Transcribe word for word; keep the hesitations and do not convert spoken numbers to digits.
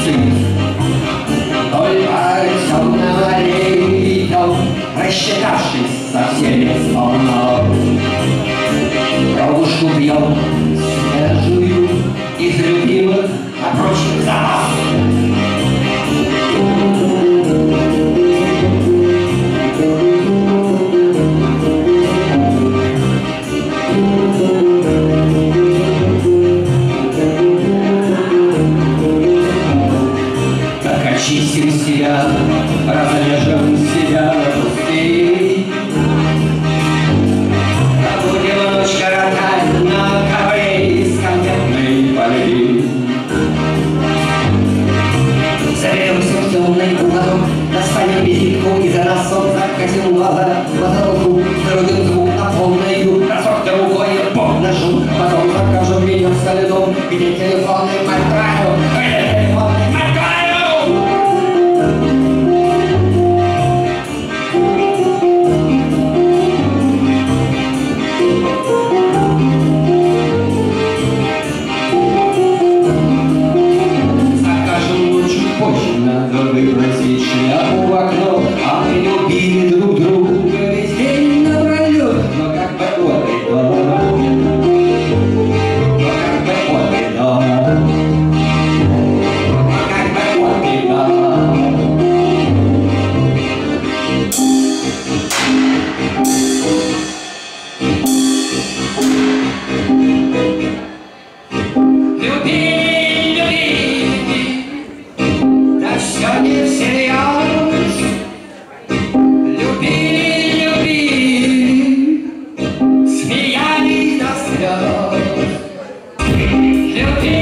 Только темного летом, рассчитавшись со всеми сполна, кровушку пьем свежую из любимых, а прочих запасов. Очистим себя, разрежем себя пустые, а будем ночь коротать на ковре из конфетной полей. Заберемся в темный уголок, достанем визитку и за носок закатим глаза в потолку, вырубим звук на полную, разорвем рукой под ножу, потом закажем видео с солидом, где телефонный мальтраю, где телефонный мальтраю. Надо выбросить шляпу в окно, а мы любили друг друга весь день напролет. Но как бы от и до, но как бы от и до, но как бы от и до. Все не всерьез, люби, люби, смеялись до слез, люби.